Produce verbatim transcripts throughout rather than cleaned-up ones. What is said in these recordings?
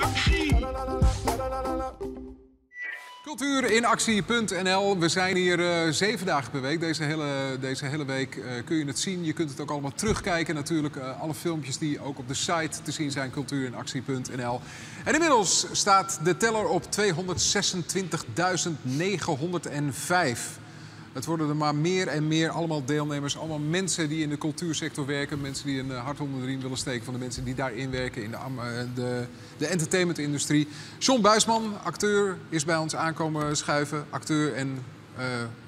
Cultuur in actie punt n l. We zijn hier uh, zeven dagen per week. Deze hele, deze hele week uh, kun je het zien. Je kunt het ook allemaal terugkijken natuurlijk. Uh, alle filmpjes die ook op de site te zien zijn. cultuur in actie punt n l. En inmiddels staat de teller op tweehonderdzesentwintigduizend negenhonderdvijf. Het worden er maar meer en meer allemaal deelnemers. Allemaal mensen die in de cultuursector werken. Mensen die een hart onder de riem willen steken van de mensen die daarin werken. In de, de, de entertainmentindustrie. John Buisman, acteur, is bij ons aankomen schuiven. Acteur en uh,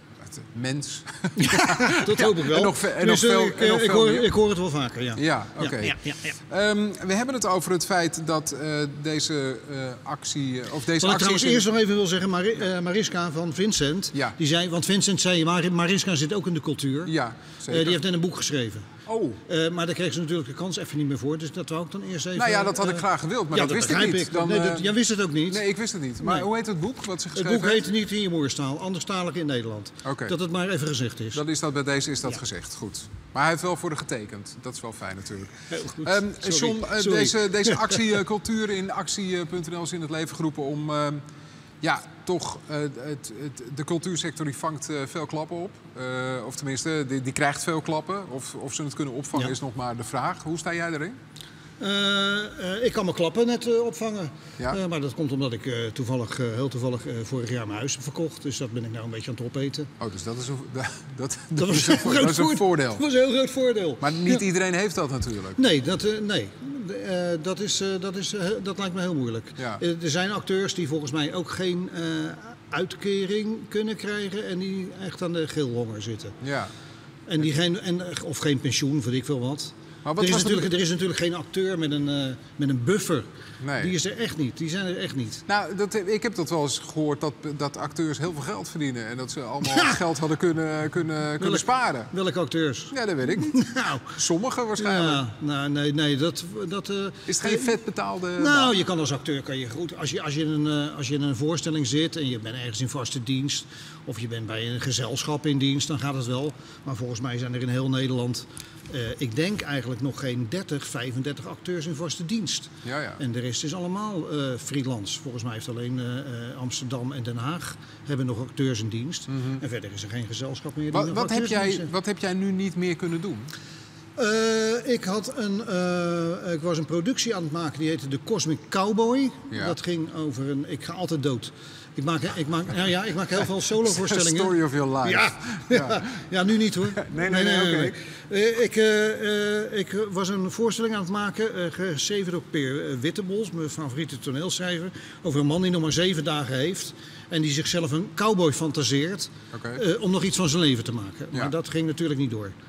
mens. Ja, dat hoop ik wel. En nog, en dus, nog veel, ik, en nog ik, veel hoor, meer. ik hoor het wel vaker, ja. Ja, oké. Okay. Ja, ja, ja, ja. um, we hebben het over het feit dat uh, deze uh, actie... Of deze Wat ik actie trouwens in... eerst nog even wil zeggen, Mar uh, Mariska van Vincent. Ja. Die zei, want Vincent zei, Mar Mariska zit ook in de cultuur. Ja, zeker. Uh, die heeft net een boek geschreven. Oh. Uh, maar daar kreeg ze natuurlijk de kans even niet meer voor. Dus dat wou ik dan eerst even... Nou ja, dat had ik graag gewild, maar ja, dat, dat wist ik niet. Ik. Dan, nee, uh... dat, jij wist het ook niet. Nee, ik wist het niet. Maar nee. hoe heet het boek wat ze geschreven Het boek heeft? heet niet in je moederstaal, anderstalig in Nederland. Okay. Dat het maar even gezegd is. Dan is dat bij deze is dat ja. gezegd, goed. Maar hij heeft wel voor de getekend. Dat is wel fijn natuurlijk. Heel goed. Um, Sorry. John, uh, Sorry. deze, deze actie uh, cultuur in actie punt n l is in het leven geroepen om... Uh, ja, toch, uh, het, het, de cultuursector die vangt uh, veel klappen op. Uh, of tenminste, die, die krijgt veel klappen. Of, of ze het kunnen opvangen ja. is nog maar de vraag. Hoe sta jij erin? Uh, uh, ik kan mijn klappen net uh, opvangen. Ja? Uh, maar dat komt omdat ik uh, toevallig, uh, heel toevallig uh, vorig jaar mijn huis heb verkocht. Dus dat ben ik nou een beetje aan het opeten. Oh, dus dat is een, dat, dat, dat was is een, dat is een voordeel. Dat was een heel groot voordeel. Maar niet ja. iedereen heeft dat natuurlijk. Nee, dat, uh, nee. Uh, dat, is, uh, dat, is, uh, dat lijkt me heel moeilijk. Ja. Uh, er zijn acteurs die volgens mij ook geen uh, uitkering kunnen krijgen. En die echt aan de geelhonger zitten. Ja. En die geen, en, of geen pensioen, weet ik veel wat. Er is, natuurlijk, er is natuurlijk geen acteur met een, uh, met een buffer. Nee. Die is er echt niet. Die zijn er echt niet. Nou, dat, ik heb dat wel eens gehoord dat, dat acteurs heel veel geld verdienen. En dat ze allemaal ja. geld hadden kunnen, kunnen, Welk, kunnen sparen. Welke acteurs? Ja, dat weet ik niet. nou, Sommige waarschijnlijk. Ja, nou, nee, nee, dat... dat uh, is het geen vet betaalde... Nou, baan? Je kan als acteur... Kan je goed, als, je, als, je in een, als je in een voorstelling zit en je bent ergens in vaste dienst... of je bent bij een gezelschap in dienst, dan gaat het wel. Maar volgens mij zijn er in heel Nederland... Uh, ik denk eigenlijk nog geen dertig, vijfendertig acteurs in vaste dienst. Ja, ja. En de rest is allemaal uh, freelance. Volgens mij heeft alleen uh, Amsterdam en Den Haag hebben nog acteurs in dienst. Mm-hmm. En verder is er geen gezelschap meer. Die wat, wat, heb jij, wat heb jij nu niet meer kunnen doen? Uh, ik, had een, uh, ik was een productie aan het maken, die heette The Cosmic Cowboy. Ja. Dat ging over een... Ik ga altijd dood. Ik maak, ik maak, nou ja, ik maak heel veel solo-voorstellingen. Story of your life. Ja, ja. ja, ja nu niet hoor. Nee, nee, nee, nee, nee, nee. Uh, ik, uh, uh, ik was een voorstelling aan het maken, uh, geschreven door Peer Wittebols, mijn favoriete toneelschrijver, over een man die nog maar zeven dagen heeft en die zichzelf een cowboy fantaseert okay. uh, om nog iets van zijn leven te maken. Ja. Maar dat ging natuurlijk niet door.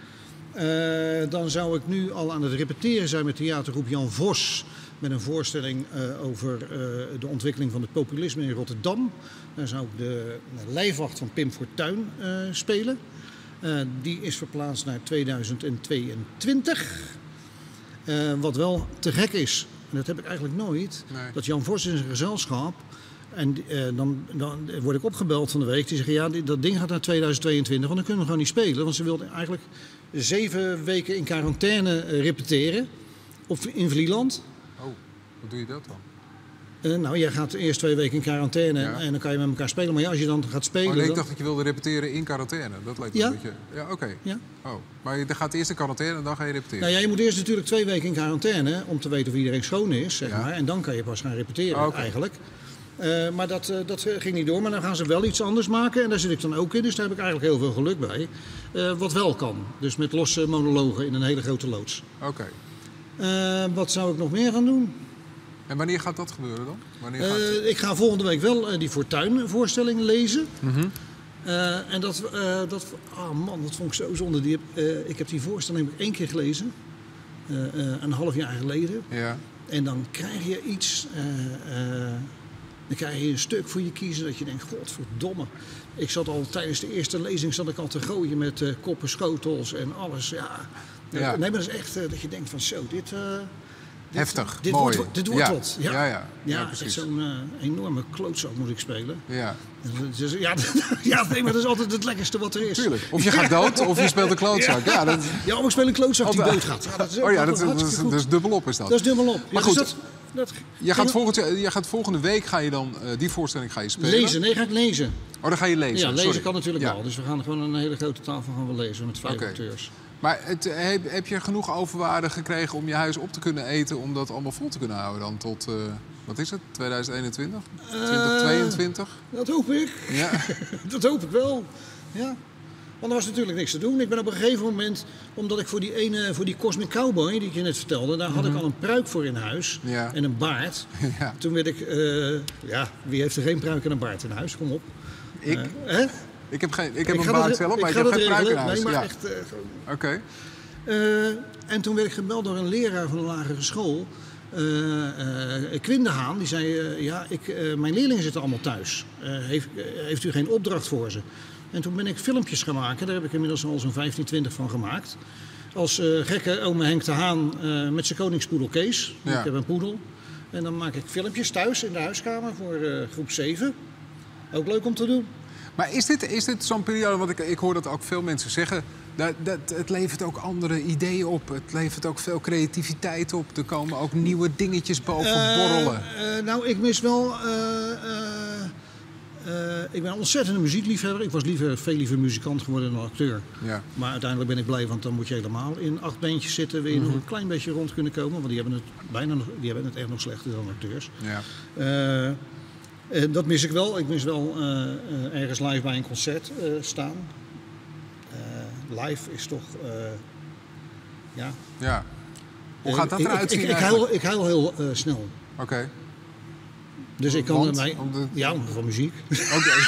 Uh, dan zou ik nu al aan het repeteren zijn met theatergroep Jan Vos. Met een voorstelling uh, over uh, de ontwikkeling van het populisme in Rotterdam. Daar zou ik de, de lijfwacht van Pim Fortuyn uh, spelen. Uh, die is verplaatst naar tweeduizend tweeëntwintig. Uh, wat wel te gek is, en dat heb ik eigenlijk nooit, nee. dat Jan Vos is een gezelschap. En uh, dan, dan word ik opgebeld van de week. Die zeggen, ja, dat ding gaat naar tweeduizend tweeëntwintig, want dan kunnen we gewoon niet spelen. Want ze wilden eigenlijk zeven weken in quarantaine uh, repeteren. Op, in Vlieland. Oh, hoe doe je dat dan? Uh, nou, jij gaat eerst twee weken in quarantaine ja. en dan kan je met elkaar spelen. Maar ja, als je dan gaat spelen... Oh, nee, ik dan... dacht dat je wilde repeteren in quarantaine. Dat lijkt me ja? een beetje... Ja, oké. Okay. Ja. Oh, maar je gaat eerst in quarantaine en dan ga je repeteren? Nou ja, je moet eerst natuurlijk twee weken in quarantaine om te weten of iedereen schoon is, zeg ja. maar. En dan kan je pas gaan repeteren, oh, okay. eigenlijk. Uh, maar dat, uh, dat ging niet door. Maar dan gaan ze wel iets anders maken. En daar zit ik dan ook in. Dus daar heb ik eigenlijk heel veel geluk bij. Uh, wat wel kan. Dus met losse monologen in een hele grote loods. Oké. Okay. Uh, wat zou ik nog meer gaan doen? En wanneer gaat dat gebeuren dan? Wanneer gaat... uh, ik ga volgende week wel uh, die Fortuyn-voorstelling lezen. Mm-hmm. uh, en dat, uh, dat... Oh man, dat vond ik zo zonde. Die heb, uh, ik heb die voorstelling heb ik één keer gelezen. Uh, uh, een half jaar geleden. Ja. En dan krijg je iets... Uh, uh, dan krijg je een stuk voor je kiezen dat je denkt, godverdomme. Ik zat al tijdens de eerste lezing zat ik al te gooien met uh, koppen, schotels en alles. Ja. Ja. Nee, maar dat is echt uh, dat je denkt van zo, dit... Uh, dit heftig, dit mooi. Wordt, dit wordt ja. wat. Ja, ja, ja. ja, ja echt zo'n uh, enorme klootzak moet ik spelen. Ja. Dus, ja, ja, nee, maar dat is altijd het lekkerste wat er is. Tuurlijk. Of je gaat dood, of je speelt een klootzak. Ja, dat... ja of ik speel een klootzak die doodgaat. Ja, dat is oh ja, dat is, dat is, dat is dubbelop is dat. Dat is dubbelop. Maar ja, goed, dus dat, Dat Je gaat, volgend, je gaat volgende week ga je dan uh, die voorstelling ga je spelen? Lezen, nee, ga ik lezen. Oh, dan ga je lezen? Ja, lezen Sorry. kan natuurlijk ja. wel. Dus we gaan gewoon een hele grote tafel gaan we lezen met vijf okay. acteurs. Maar het, heb, heb je genoeg overwaarde gekregen om je huis op te kunnen eten... om dat allemaal vol te kunnen houden dan tot, uh, wat is het, tweeduizend eenentwintig? Uh, twintig tweeëntwintig? Dat hoop ik. Ja. Dat hoop ik wel, ja. Want er was natuurlijk niks te doen. Ik ben op een gegeven moment, omdat ik voor die ene, voor die Cosmic Cowboy die ik je net vertelde, daar had mm-hmm. ik al een pruik voor in huis ja. en een baard. Ja. Toen werd ik, uh, ja, wie heeft er geen pruik en een baard in huis? Kom op. Ik? Uh, hè? Ik heb, geen, ik heb ik een baard zelf, maar ik, ik heb geen pruik in huis. Nee, maar ja. echt. Uh, Oké. Okay. Uh, en toen werd ik gebeld door een leraar van een lagere school. Uh, uh, Quinde Haan, die zei, uh, ja, ik, uh, mijn leerlingen zitten allemaal thuis. Uh, heeft, uh, heeft u geen opdracht voor ze? En toen ben ik filmpjes gaan maken. Daar heb ik inmiddels al zo'n vijftien, twintig van gemaakt. Als uh, gekke ome Henk de Haan uh, met zijn koningspoedel Kees. Ja. Ik heb een poedel. En dan maak ik filmpjes thuis in de huiskamer voor uh, groep zeven. Ook leuk om te doen. Maar is dit, is dit zo'n periode, want ik, ik hoor dat ook veel mensen zeggen... Dat, dat, het levert ook andere ideeën op. Het levert ook veel creativiteit op. Er komen ook nieuwe dingetjes boven uh, borrelen. Uh, nou, ik mis wel... Uh, uh, uh, ik ben een ontzettende muziekliefhebber. Ik was liever, veel liever muzikant geworden dan acteur. Ja. Maar uiteindelijk ben ik blij, want dan moet je helemaal in acht bandjes zitten. Wil je mm-hmm. nog een klein beetje rond kunnen komen. Want die hebben het, bijna nog, die hebben het echt nog slechter dan acteurs. Ja. Uh, uh, dat mis ik wel. Ik mis wel uh, uh, ergens live bij een concert uh, staan. Uh, live is toch... Uh, ja. ja. Hoe gaat dat uh, eruit zien? Ik, ik, ik, huil, ik huil heel uh, snel. Oké. Okay. Dus ik kan... Want, mij, om de... Ja, van muziek. Oké. Okay.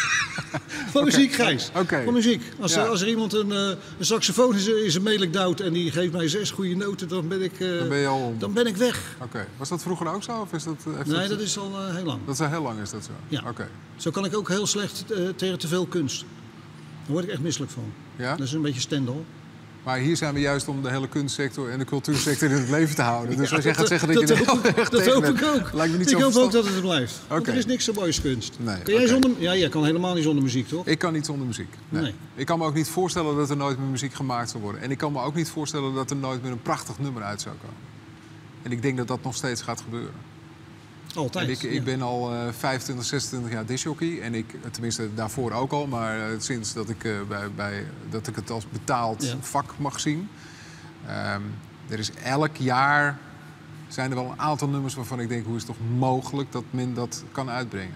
Van muziek, Gijs. Okay. Van muziek. Als, ja. als er iemand een, uh, een saxofoon is, is een melik duwt en die geeft mij zes goede noten, dan ben ik, uh, dan ben je al... dan ben ik weg. Oké. Okay. Was dat vroeger ook zo? Of is dat, nee, dat, dat is al uh, heel lang. Dat is al heel lang, is dat zo? Ja. Oké. Okay. Zo kan ik ook heel slecht uh, tegen te veel kunst. Daar word ik echt misselijk van. Ja? Dat is een beetje Stendhal. Maar hier zijn we juist om de hele kunstsector en de cultuursector in het leven te houden. Dus ja, als jij gaat zeggen dat, dat je er hoop, echt dat hoop ik ook. Lijkt me niet ik zo hoop ook dat het er blijft. Okay. Want er is niks zo moois kunst. Nee, kan jij okay. zonder... Ja, jij kan helemaal niet zonder muziek, toch? Ik kan niet zonder muziek. Nee. Nee. Ik kan me ook niet voorstellen dat er nooit meer muziek gemaakt zal worden. En ik kan me ook niet voorstellen dat er nooit meer een prachtig nummer uit zou komen. En ik denk dat dat nog steeds gaat gebeuren. Altijd. Ik, ik ja. ben al uh, vijfentwintig, zesentwintig jaar discjockey. En ik, tenminste daarvoor ook al, maar uh, sinds dat ik, uh, bij, bij, dat ik het als betaald ja. vak mag zien. Um, er is elk jaar zijn er wel een aantal nummers waarvan ik denk, hoe is het toch mogelijk dat men dat kan uitbrengen.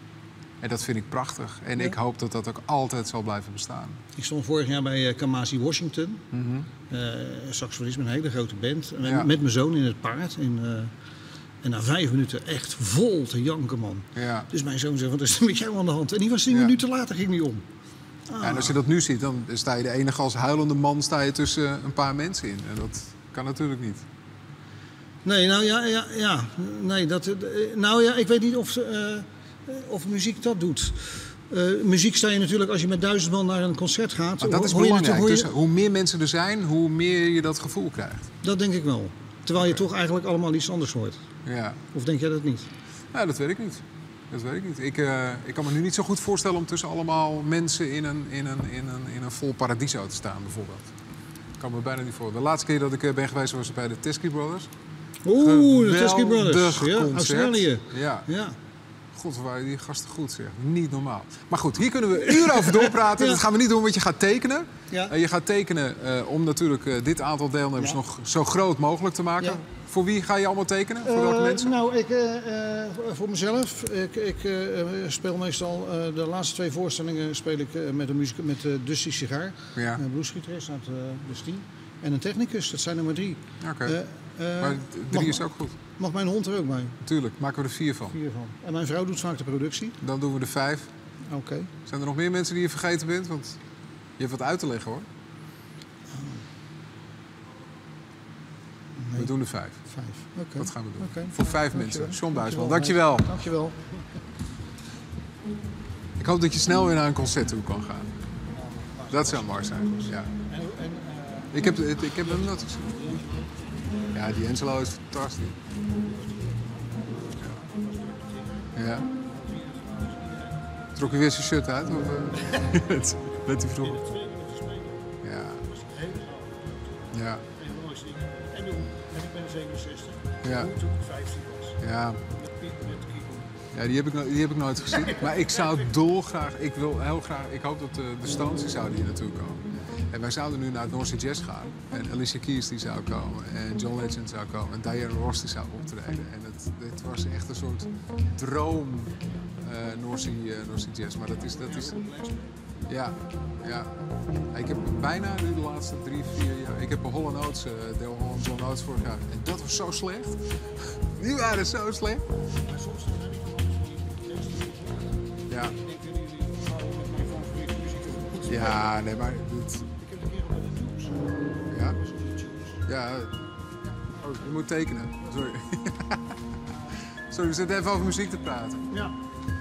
En dat vind ik prachtig. En ja. ik hoop dat dat ook altijd zal blijven bestaan. Ik stond vorig jaar bij uh, Kamasi Washington. Mm-hmm. Uh, saxofonist met een hele grote band. Met, ja. met mijn zoon in het paard. In, uh, en na vijf minuten echt vol te janken, man. Ja. Dus mijn zoon zei, wat is er met jou aan de hand? En die was tien ja. minuten later, ging niet om. Ah. Ja, en als je dat nu ziet, dan sta je de enige als huilende man sta je tussen een paar mensen in. En dat kan natuurlijk niet. Nee, nou ja, ja, ja. Nee, dat, nou ja, ik weet niet of, uh, of muziek dat doet. Uh, muziek sta je natuurlijk als je met duizend man naar een concert gaat. Maar dat is belangrijk. Je, je... Dus hoe meer mensen er zijn, hoe meer je dat gevoel krijgt. Dat denk ik wel. Terwijl je okay. toch eigenlijk allemaal iets anders hoort. Ja. Of denk jij dat niet? Nou, dat weet ik niet. Dat weet ik niet. Ik, uh, ik kan me nu niet zo goed voorstellen om tussen allemaal mensen in een, in een, in een, in een vol paradiso te staan, bijvoorbeeld. Ik kan me bijna niet voor. De laatste keer dat ik ben geweest was bij de Teskey Brothers. Oeh, de Teskey Brothers. Ja, concert. Australië. Ja. ja. God, waar waren die gasten goed, zeg. Niet normaal. Maar goed, hier kunnen we uren over doorpraten. Ja. Dat gaan we niet doen, want je gaat tekenen. Ja. Uh, je gaat tekenen uh, om natuurlijk uh, dit aantal deelnemers ja. nog zo groot mogelijk te maken. Ja. Voor wie ga je allemaal tekenen? Voor uh, welke mensen? Nou, ik, uh, uh, voor mezelf. Ik, ik uh, speel meestal uh, de laatste twee voorstellingen speel ik uh, met, een muziek, met uh, Dusty Sigaar. Ja. Een bluesgitarist uit uh, Dusty. En een technicus, dat zijn er maar drie. Oké. Okay. Uh, uh, maar drie mag, is ook goed. Mag mijn hond er ook bij? Tuurlijk, maken we er vier van. Vier van. En mijn vrouw doet vaak de productie. Dan doen we er vijf. Oké. Okay. Zijn er nog meer mensen die je vergeten bent? Want je hebt wat uit te leggen, hoor. Nee. We doen er vijf. Vijf, oké. Okay. Dat gaan we doen. Okay. Voor vijf ja, mensen. John Buisman, dankjewel. Dankjewel. Ik hoop dat je snel weer naar een concert toe kan gaan. Dat zou mooi zijn, ja. Ik heb, ik heb hem net gezien. Ja, die Angelo is fantastisch. Ja. ja. Trok je weer zijn shirt uit? Of, uh... Let hij vroeger. Ja. Ja. En ik ben zevenenzestig. Ja. vijftien. Ja. Ja, die heb, ik, die heb ik nooit gezien. Maar ik zou dolgraag, ik wil heel graag, ik hoop dat de, de Stones die zouden hier naartoe komen. En wij zouden nu naar het North Sea Jazz gaan. En Alicia Keys die zou komen. En John Legend zou komen. En Diana Ross die zou optreden. En het, het was echt een soort droom uh, North Sea, uh, North Sea Jazz. Maar dat is, dat is... Ja, ja. Ik heb bijna nu de laatste drie, vier jaar... Ik heb een Holland Oates, uh, de Holland John Oates vorig jaar. En dat was zo slecht. Die waren zo slecht. Ja. Ja, nee, maar... Het... Ja? Ja. Oh, je moet tekenen. Sorry. Sorry, we zitten even over muziek te praten. Ja.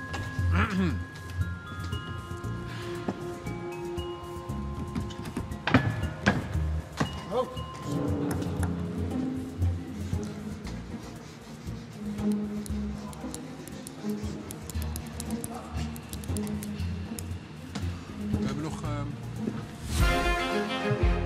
Oh. We hebben nog... Uh...